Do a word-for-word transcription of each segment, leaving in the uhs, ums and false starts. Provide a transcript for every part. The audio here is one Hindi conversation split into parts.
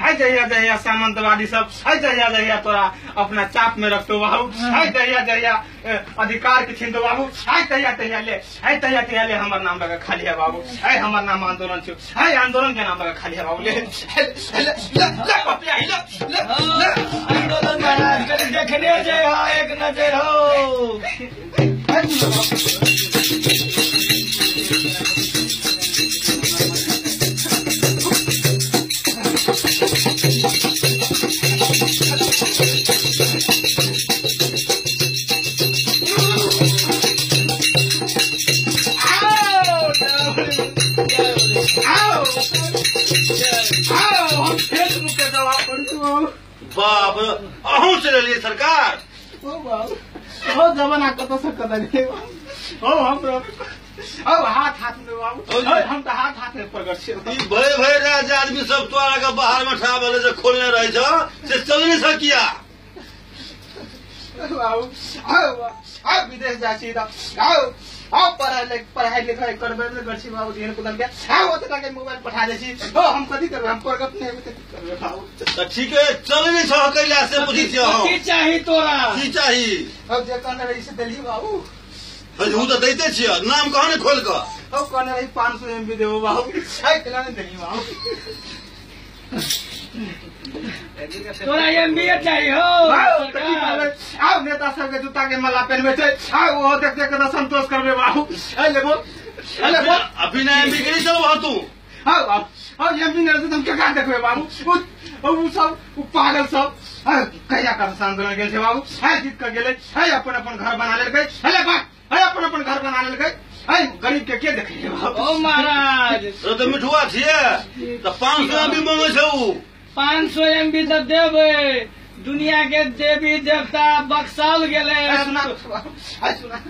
है जहिया जहिया सामंतवादी सब है जहिया जहिया तोरा अपना चाप में रखतो बाबू है जहिया जहिया अधिकार के छीन दो बाबू है तहिया तहिया ले है तहिया तहिया ले हमार नाम लगा खाली है बाबू है हमार नाम आंदोलन छो है आंदोलन के नाम लगा खाली है बाबू ले आंदोलन महाराज देखने जे हो एक नजर हो बाप अहू चले लिए सरकार हो जमाना कत से कत नहीं हो हम अब हाथ हाथ में बाबू हम तो हाथ हाथ में प्रकट छे भय भय राज आदमी सब तोरा के बाहर में ठा वाले से खोलने रहे छ से चल नहीं सकिया बाबू आओ आओ विदेश जाची दा आओ आओ पढ़ाई पढ़ाई लिखाई करबे में गछि बाबू दिन कुदन के आओ ओतना के मोबाइल पठा देछि हो हम कथि करबे हम प्रगत नहीं होते करबे बाबू तो ठीक है चल नहीं छ कैला से पूछी छ की चाही तोरा की चाही अब जे कने रही से दिल्ली बाबू हजू तो देते छिय नाम कहां ने खोल के अब कने रही पाँच सौ एमबी देबो बाबू है केला नहीं दिल्ली बाबू तोरा एमबीए चाहिए हो आओ नेता सब के जूता के माला पहनबे छै आओ वो देख देख के संतोष करबे बाबू ए लेबो ए लेबो अभी ना एमबी के नहीं चलो तू आओ आओ आओ एमबी ने तुम के का देखबे बाबू वो सब वो पागल सब कहिया कर आंदोलन गेल छै बाबू है जीत के गेले है अपन अपन घर बना लेलकै है बात है अपन अपन घर बना लेलकै है गरीब के के देखे बाबू ओ महाराज तो मिठुआ छिए तो पाँच सौ एमबी मांगे छै पाँच सौ एमबी तो देवे दुनिया के देवी देवता बक्साल गेले सुना सुना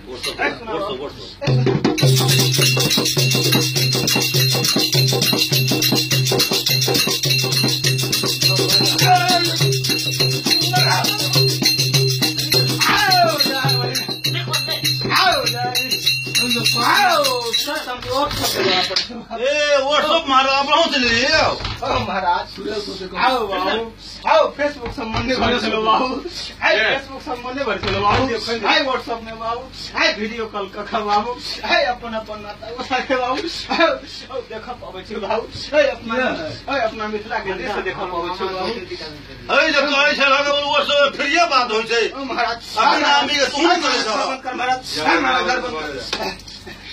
व्हाट्सअप मारा महाराज आओ बाबू आओ फेसबुक संबंधी भर चलो बाबू है फेसबुक संबंधी भर चलो बाबू है व्हाट्सअप में बाबू है वीडियो कॉल कख बाबू है अपन अपन नाता उठा के बाबू औ देख पाबै छै बाबू है अपना है अपना मिथिला के दृश्य देख पाबै छै बाबू है जे कहै छै लगे व्हाट्सअप फिर ये बात होय छै ओ महाराज अपन आदमी के तू नहीं करे छ कर महाराज है हमारा घर बंद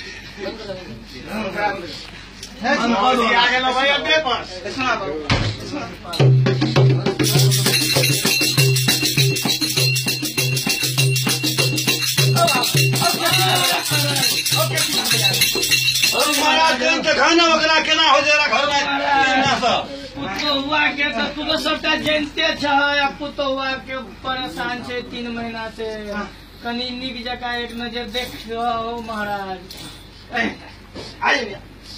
है सुना आ गेलो भैया पेपर सुना बाबू सुना महाराज दिन के खाना वगैरह केना हो जाएगा घर में पुतौआ के तो तू तो सबटा जानते छ पुतौआ के परेशान छे तीन महीना से कनी निक जका एक नजर देखियो ओ महाराज आई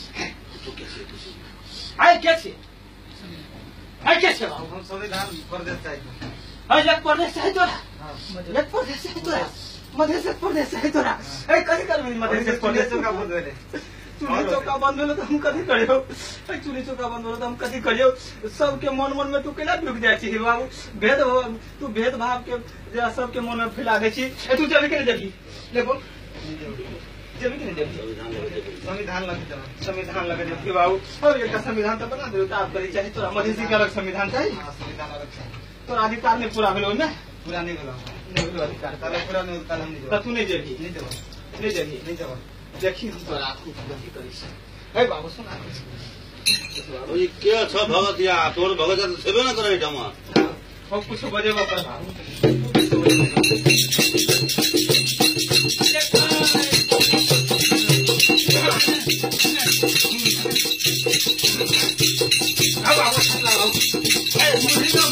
आई कैसे आई कैसे हम संविधान प्रदेश चाहिए आई लग प्रदेश है तोरा लग प्रदेश है तोरा मध्य प्रदेश है तोरा ए कथि करबी मध्य प्रदेश का बंद होले चूल्ही चौका बंद होलो तो हम कथि करियो ए चूल्ही चौका बंद होलो तो हम कथि करियो सबके मन मन में तू केना ढुक जाय छी बाबू भेद तू भेदभाव के जे सबके मन में फैला दे छी ए तू जब के देखी देखो जब के देखी संविधान लग जाओ संविधान लगे देखी बाबू और एक संविधान तो बना दे तो आप करी चाहिए तोरा मधेसी के अलग संविधान चाहिए संविधान अलग चाहिए तोरा अधिकार नहीं पूरा भेलो ना पूरा नहीं भेलो नहीं भेलो अधिकार ताले पूरा नहीं ताले हम नहीं तो तू नहीं जेबी नहीं देबो नहीं जेबी नहीं देबो देखी हम तोरा खूब गति करी है बाबू सुना ये क्या छ भगत या तोर भगत तो सेबे ना करे जमा हो कुछ बजेबा कर बाबू अब बाबू सुना बाबू ए मुझे ना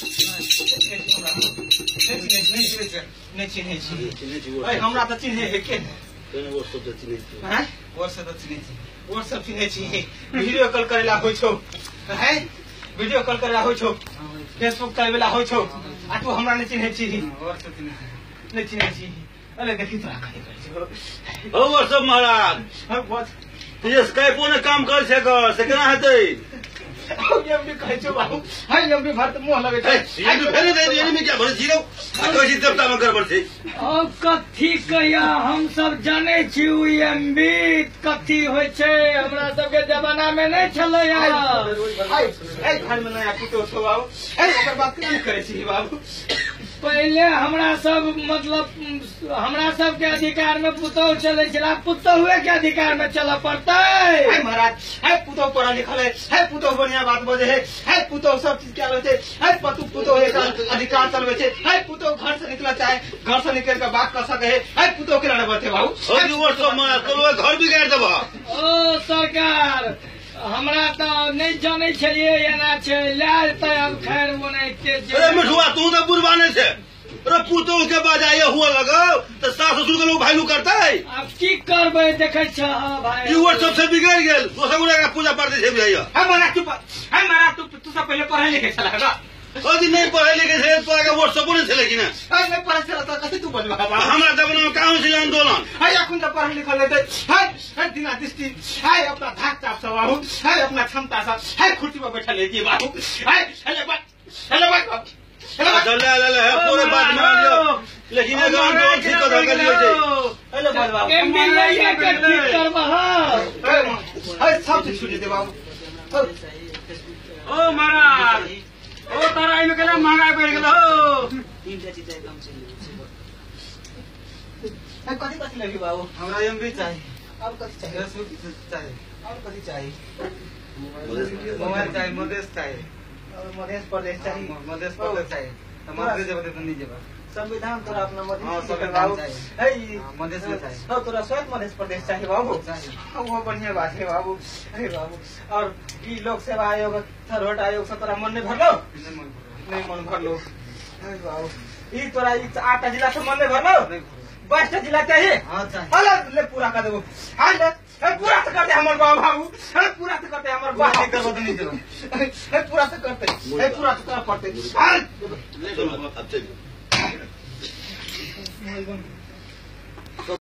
हमरा तो चिन्हे है के तेने वो सब चिन्है छी हैं वर्ष त चिने छी व्हाट्सएप चिन्है छी वीडियो कॉल करेला होइ छौ हैं वीडियो कॉल करेला होइ छौ फेसबुक चलावेला होइ छौ आ तू हमरा नहीं चिन्है छी वर्ष चिने छी नहीं चिन्है छी अरे देखी तोरा कथी करै छौ हो वो सब महाराज हम बहुत ये स्काइपो ने काम कर से कर से केना हेतै हम भी कहै छौ बाबू हाय हम भी भर मुंह लगे छै ये तो फेरे दे ये में क्या भरे छी रो आ कहै छी देवता में गड़बड़ छै ओ कथी कहिया हम सब जाने छी उ एमबी कथी होय छै हमरा सब के जमाना में नहीं छलै हाय यार हाय ए घर में नया पुतो छौ बाबू ए ओकर बात केना करै छी बाबू पहले हमरा सब मतलब हमरा सब के अधिकार में पुतौह चले छला पुतौहे के अधिकार में चल पड़तै हाय महाराज हाय पुतो पढ़ा लिखल है हाय पुतो बढ़िया बात बोले है हाय पुतो सब चीज क्या होते हाय पतु पुतो है अधिकार चलवे छै हाय पुतो घर से निकला चाहे घर से निकल के बात कर सके है हाय पुतो के लड़े बते बाबू हो जी वो सब महाराज तो घर बिगाड़ देबा ओ सरकार हमरा तो नहीं जाने छलिए एना छै लाल त अब खैर ओनाइते अरे मिठुआ तू तो बुरबाने छे अरे पुतो के बाजाए हुआ लगाओ तो सास ससुर के लोग भाईलू करता है अब की करबै देखै छ भाई ये वो सबसे बिगड़ गेल दोसर गुड़ा का पूजा पाठ दे छै भैया हाय महाराज तू हाय महाराज तू तू सब पहले पढ़े लिखे छला है ओ जी नहीं पढ़े लिखे से तो आगे व्हाट्सएप नहीं चले कि ना हाय नहीं पढ़े छला तो कथि तू बनवा बाबू हमरा जमाना में कहां से आंदोलन हाय अखुन तो पढ़े लिखल रहते हाय हाय दिना दृष्टि हाय अपना धाक चाप सब बाबू हाय अपना क्षमता से हाय कुर्सी पर बैठल है बाबू हाय हेले बात हेले बात चल ले ले ले पूरे बात मान लियो लेकिन ये आंदोलन ठीक कर लियो छै हेले बात बाबू एमबी ये के ठीक करबा हाय सब चीज छुटे दे बाबू ओ महाराज ओ तराई में केना महंगाई बढ़ गेल हो तीनटा चीज एकदम से हाय कथि कथि लगी बाबू हमरा एमबी चाहिए और कथि चाहिए फेसबुक चाहिए और कथि चाहिए मोबाइल चाहिए मधेश चाहिए और मध्य प्रदेश चाहिए मधेश प्रदेश चाहिए तो मधेश जेबे तो नहीं जेबे संविधान तोरा अपना मध्य हाँ, प्रदेश संविधान बाबू चाहिए। है हाँ, मधेश में चाहिए। हाँ तोरा स्वयं मध्य प्रदेश चाहिए बाबू चाहिए। हाँ, वो बढ़िया बात है बाबू अरे बाबू और ई लोक सेवा आयोग थरवट आयोग से तोरा मन नहीं भरलो नहीं मन करो नहीं मन भरलो अरे बाबू ई तोरा ई आठटा जिला से मन नहीं भरलो नहीं करो बाईसटा जिला चाहिए हाँ चाहिए हाल ले पूरा कर देबो हाल ले ए, पूरा तो करते हमर बाबू बाबू ए, पूरा तो करते हमर पूरा बाबू नहीं करबो तो नहीं जेबे ए, पूरा तो करते ए, पूरा तो कर पड़ते हाल चलो अब चलिए